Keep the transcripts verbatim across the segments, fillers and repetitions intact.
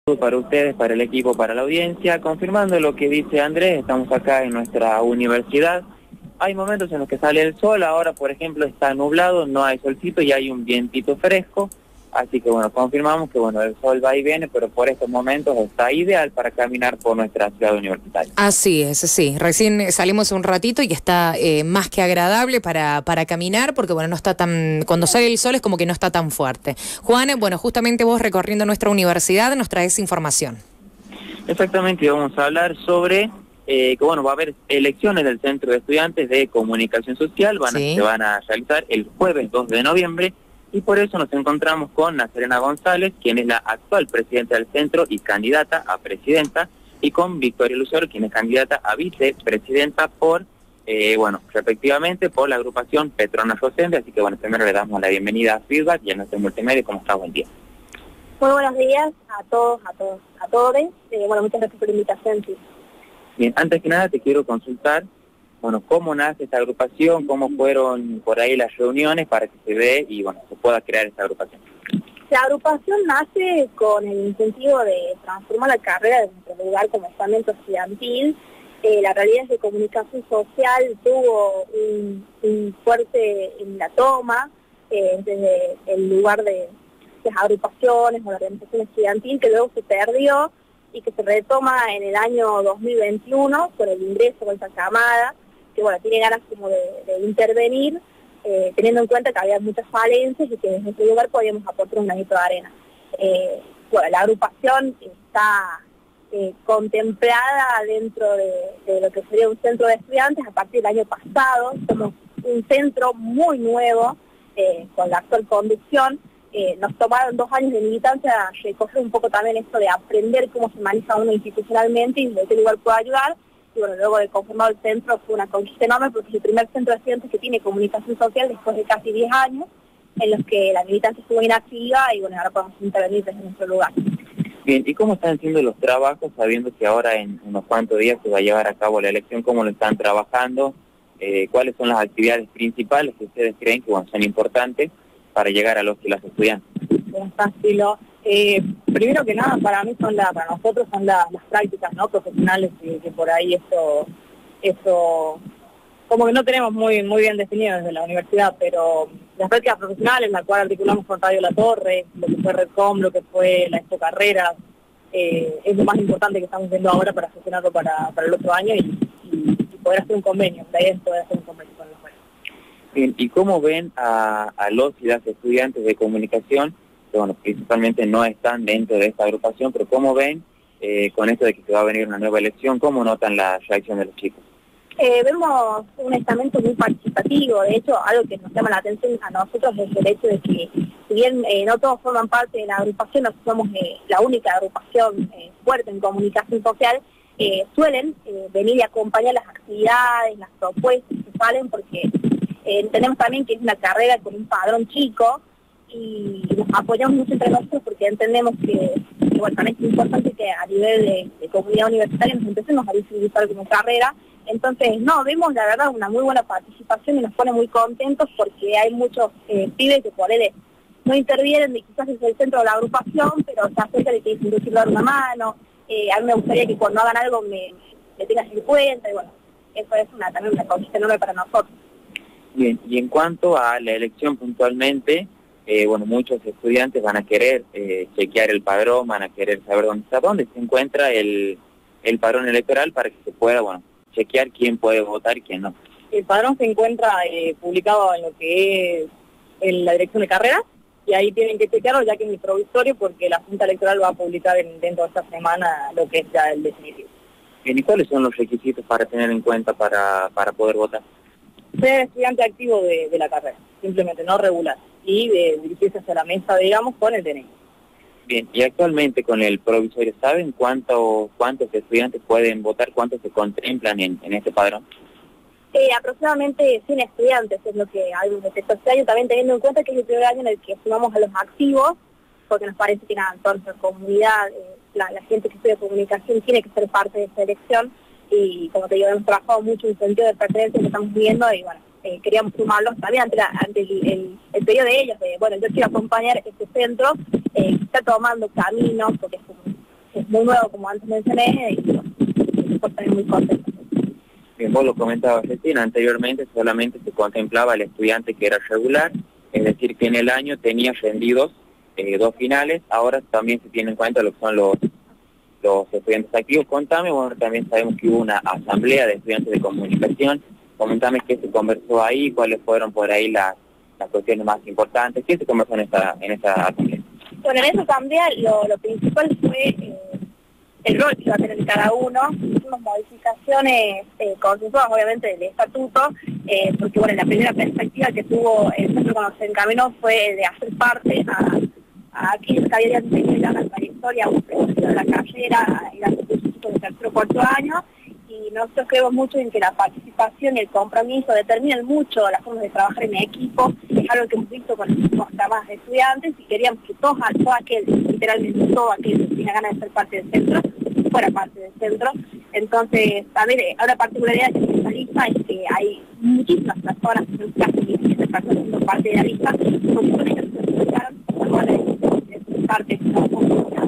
Para ustedes, para el equipo, para la audiencia, confirmando lo que dice Andrés. Estamos acá en nuestra universidad. Hay momentos en los que sale el sol, ahora por ejemplo está nublado, no hay solcito y hay un vientito fresco, así que bueno, confirmamos que bueno, el sol va y viene, pero por estos momentos está ideal para caminar por nuestra ciudad universitaria. Así es, sí, recién salimos un ratito y está eh, más que agradable para, para caminar, porque bueno, no está tan, cuando sale el sol es como que no está tan fuerte. Juan, bueno, justamente vos recorriendo nuestra universidad nos traes información. Exactamente, vamos a hablar sobre eh, que bueno, va a haber elecciones del Centro de Estudiantes de Comunicación Social, van a, sí. se van a realizar el jueves dos de noviembre, y por eso nos encontramos con Nazarena González, quien es la actual presidenta del centro y candidata a presidenta, y con Victoria Lucero, quien es candidata a vicepresidenta por, eh, bueno, respectivamente por la agrupación Petronas Rosende. Así que bueno, primero le damos la bienvenida a Feedback y a nuestro multimedia. ¿Cómo está? Buen día. Muy buenos días a todos, a todos, a todos. Eh, bueno, muchas gracias por la invitación. Sí. Bien, antes que nada te quiero consultar, bueno, cómo nace esta agrupación, cómo fueron por ahí las reuniones para que se dé y bueno, se pueda crear esta agrupación. La agrupación nace con el incentivo de transformar la carrera de nuestro lugar como estamento estudiantil. Eh, la realidad es que comunicación social tuvo un, un fuerte en la toma, eh, desde el lugar de las agrupaciones o la organización estudiantil, que luego se perdió y que se retoma en el año dos mil veintiuno con el ingreso de esa camada, que bueno, tiene ganas como de, de intervenir, eh, teniendo en cuenta que había muchas falencias y que desde ese lugar podíamos aportar un granito de arena. Eh, bueno, la agrupación está eh, contemplada dentro de, de lo que sería un centro de estudiantes a partir del año pasado. Somos un centro muy nuevo, eh, con la actual conducción. Eh, nos tomaron dos años de militancia recoger un poco también esto de aprender cómo se maneja uno institucionalmente y de qué lugar puede ayudar. Y bueno, luego de conformado el centro fue una conquista enorme porque es el primer centro de estudiantes que tiene comunicación social después de casi diez años, en los que la militancia estuvo inactiva y bueno, ahora podemos intervenir desde nuestro lugar. Bien, ¿y cómo están haciendo los trabajos, sabiendo que ahora en unos cuantos días se va a llevar a cabo la elección? ¿Cómo lo están trabajando? Eh, ¿Cuáles son las actividades principales que ustedes creen que bueno, son importantes para llegar a los y las estudiantes? Bien, Fácilo. Eh, primero que nada, para mí son la, para nosotros son la, las prácticas no profesionales, que, que por ahí eso, eso, como que no tenemos muy muy bien definido desde la universidad, pero las prácticas profesionales, la cual articulamos con Radio La Torre, lo que fue Redcom, lo que fue la Expo Carreras, eh, es lo más importante que estamos viendo ahora para gestionarlo para, para el otro año y, y, y poder hacer un convenio, la idea es poder hacer un convenio con los jóvenes. Bien, ¿y cómo ven a, a los y las estudiantes de comunicación, que bueno, principalmente no están dentro de esta agrupación, pero cómo ven eh, con esto de que se va a venir una nueva elección, cómo notan la reacción de los chicos? Eh, vemos un estamento muy participativo. De hecho, algo que nos llama la atención a nosotros es el hecho de que, si bien eh, no todos forman parte de la agrupación, no somos eh, la única agrupación eh, fuerte en comunicación social, eh, suelen eh, venir y acompañar las actividades, las propuestas que salen, porque eh, entendemos también que es una carrera con un padrón chico, y nos apoyamos mucho entre nosotros porque entendemos que, que bueno, también es importante que a nivel de, de comunidad universitaria nos empecemos a visibilizar como carrera. Entonces, no, vemos la verdad una muy buena participación y nos pone muy contentos porque hay muchos eh, pibes que por él no intervienen y quizás es el centro de la agrupación, pero se acercan y te dicen, yo quiero dar una mano, eh, a mí me gustaría que cuando hagan algo me, me tengas en cuenta, y bueno, eso es una, también una conquista enorme para nosotros. Bien, y en cuanto a la elección puntualmente, Eh, bueno, muchos estudiantes van a querer eh, chequear el padrón, van a querer saber dónde está, dónde se encuentra el, el padrón electoral para que se pueda, bueno, chequear quién puede votar y quién no. El padrón se encuentra eh, publicado en lo que es en la dirección de carrera y ahí tienen que chequearlo ya que es el provisorio porque la Junta Electoral va a publicar en, dentro de esta semana lo que es ya el definitivo. Bien, ¿y cuáles son los requisitos para tener en cuenta para, para poder votar? Ser estudiante activo de, de la carrera, simplemente, no regular, y de dirigirse hacia la mesa, digamos, con el D N I. Bien, y actualmente con el provisorio, ¿saben cuánto, cuántos estudiantes pueden votar, cuántos se contemplan en, en este padrón? Eh, aproximadamente cien estudiantes es lo que hay de este año, también teniendo en cuenta que es el primer año en el que sumamos a los activos, porque nos parece que nada, toda nuestra comunidad, eh, la, la gente que estudia comunicación tiene que ser parte de esta elección, y como te digo, hemos trabajado mucho en el sentido de pertenencia que estamos viendo y bueno, eh, queríamos sumarlos también ante, la, ante el, el, el pedido de ellos, de bueno, yo quiero acompañar este centro, eh, que está tomando caminos, porque es un, muy nuevo, como antes mencioné, y bueno, por también muy contento. Bien, vos lo comentabas recién, anteriormente solamente se contemplaba al estudiante que era regular, es decir, que en el año tenía rendidos eh, dos finales, ahora también se tiene en cuenta lo que son los, los estudiantes activos. Contame, bueno, también sabemos que hubo una asamblea de estudiantes de comunicación, comentame qué se conversó ahí, cuáles fueron por ahí las, las cuestiones más importantes, qué se conversó en esta, en esta asamblea. Bueno, en esa asamblea lo, lo principal fue eh, el rol que iba a tener cada uno. Hicimos modificaciones eh, consensuadas, obviamente, del estatuto, eh, porque bueno, la primera perspectiva que tuvo el centro cuando se encaminó fue de hacer parte a, a aquellos que habían tenido ya la trayectoria, un principio de la carrera, y los chicos de tercero o cuarto año, y nosotros creemos mucho en que la participación y el compromiso determinan mucho las formas de trabajar en equipo, es algo que hemos visto con los programas de estudiantes, y queríamos que todos, todo aquel, literalmente todo aquel que tenga ganas de ser parte del centro, fuera parte del centro. Entonces, a ver, una particularidad de esta lista es que hay muchísimas personas, casi diecisiete personas siendo parte de la lista, son personas que se escucharon, son parte de la comunidad.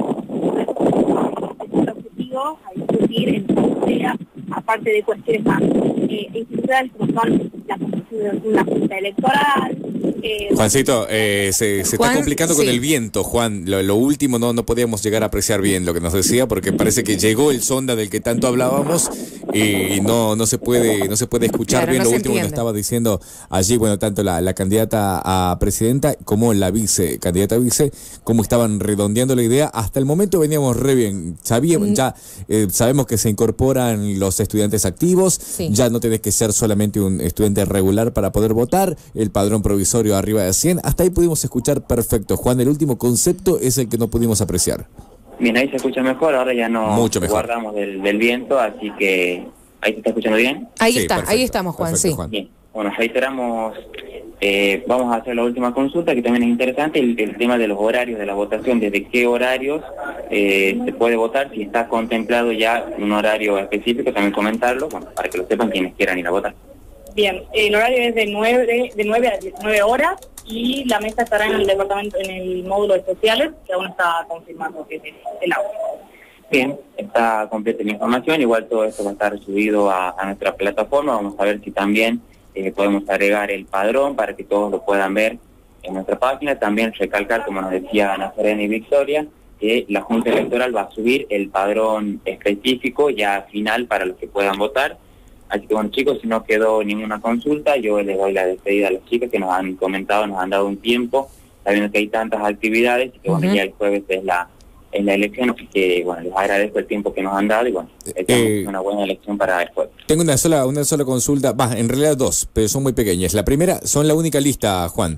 El objetivo a discutir en esta asamblea, aparte de cuestiones más eh, institucionales como son la construcción de una junta electoral. Eh, Juancito, eh, se, se Juan, está complicando sí. con el viento, Juan. Lo, lo último no, no podíamos llegar a apreciar bien lo que nos decía, porque parece que llegó el sonda del que tanto hablábamos y no, no se puede, no se puede escuchar Claro, bien no lo se último que nos entiende. estaba diciendo allí, bueno, tanto la, la candidata a presidenta como la vice, candidata a vice, cómo estaban redondeando la idea. Hasta el momento veníamos re bien. Sabíamos, Mm. ya eh, sabemos que se incorporan los estudiantes activos, Sí. ya no tenés que ser solamente un estudiante regular para poder votar, el padrón provisorio arriba de cien, hasta ahí pudimos escuchar perfecto. Juan, el último concepto es el que no pudimos apreciar. Bien, ahí se escucha mejor, ahora ya no Mucho mejor. guardamos del, del viento, así que ahí se está escuchando bien. Ahí Sí, está, perfecto, ahí estamos, Juan, perfecto, sí. Juan. Bien, bueno, reiteramos, eh, vamos a hacer la última consulta, que también es interesante, el, el tema de los horarios de la votación, desde qué horarios eh, se puede votar, si está contemplado ya un horario específico, también comentarlo, bueno, para que lo sepan quienes quieran ir a votar. Bien, el horario es de nueve, de nueve a diecinueve horas y la mesa estará en el departamento, en el módulo de sociales, que aún está confirmando que es el aula. Bien, está completa la información, igual todo esto va a estar subido a, a nuestra plataforma, vamos a ver si también eh, podemos agregar el padrón para que todos lo puedan ver en nuestra página. También recalcar, como nos decía Ana Serena y Victoria, que la Junta Electoral va a subir el padrón específico ya final para los que puedan votar. Así que bueno, chicos, si no quedó ninguna consulta, yo les doy la despedida a las chicas que nos han comentado, nos han dado un tiempo, sabiendo que hay tantas actividades, y que bueno, Uh-huh. ya el jueves es la, es la elección, así que bueno, les agradezco el tiempo que nos han dado y bueno, estamos Eh, una buena elección para el jueves. Tengo una sola, una sola consulta, va, en realidad dos, pero son muy pequeñas. La primera, son la única lista, Juan.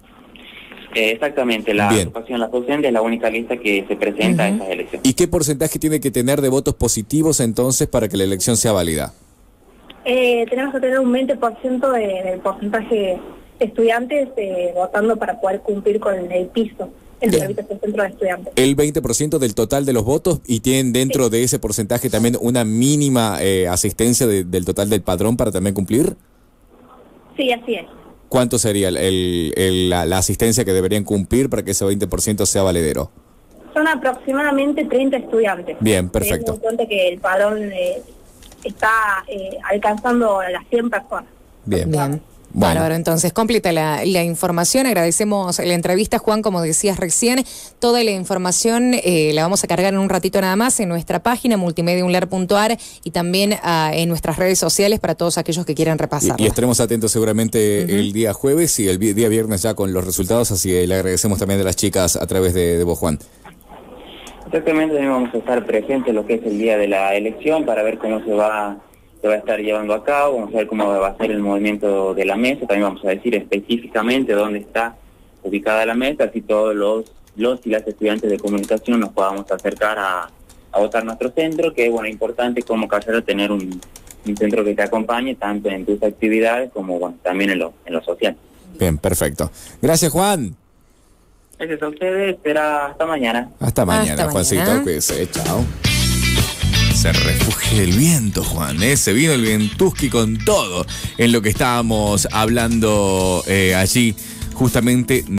Eh, exactamente, la Bien. agrupación La Docente es la única lista que se presenta Uh-huh. a estas elecciones. ¿Y qué porcentaje tiene que tener de votos positivos entonces para que la elección sea válida? Eh, tenemos que tener un veinte por ciento de, del porcentaje de estudiantes eh, votando para poder cumplir con el piso en Bien. el centro de estudiantes. El veinte por ciento del total de los votos, y tienen dentro Sí. de ese porcentaje también una mínima eh, asistencia de- del total del padrón para también cumplir. Sí, así es. ¿Cuánto sería el, el- el- la, la asistencia que deberían cumplir para que ese veinte por ciento sea valedero? Son aproximadamente treinta estudiantes. Bien, perfecto. Teniendo en cuenta que el padrón eh, está eh, alcanzando a las cien personas. Bien. Bien. Bueno. Bárbaro, entonces completa la, la información. Agradecemos la entrevista, Juan, como decías recién. Toda la información eh, la vamos a cargar en un ratito nada más en nuestra página multimediaunlar punto ar y también ah, en nuestras redes sociales para todos aquellos que quieran repasarla. Y, y estaremos atentos seguramente Ujú. el día jueves y el vi- día viernes ya con los resultados, así que le agradecemos también a las chicas a través de, de vos, Juan. Exactamente, también vamos a estar presentes lo que es el día de la elección para ver cómo se va se va a estar llevando a cabo, vamos a ver cómo va a ser el movimiento de la mesa, también vamos a decir específicamente dónde está ubicada la mesa, así todos los, los y las estudiantes de comunicación nos podamos acercar a, a votar nuestro centro, que es bueno, importante como carrera tener un, un centro que te acompañe tanto en tus actividades como bueno, también en lo, en lo social. Bien, perfecto. Gracias, Juan. Gracias a ustedes, será hasta mañana. Hasta mañana, Hasta Juancito. mañana. Cuídese, chao. Se refugia el viento, Juan, ¿eh? Se vino el vientuski con todo en lo que estábamos hablando eh, allí, justamente.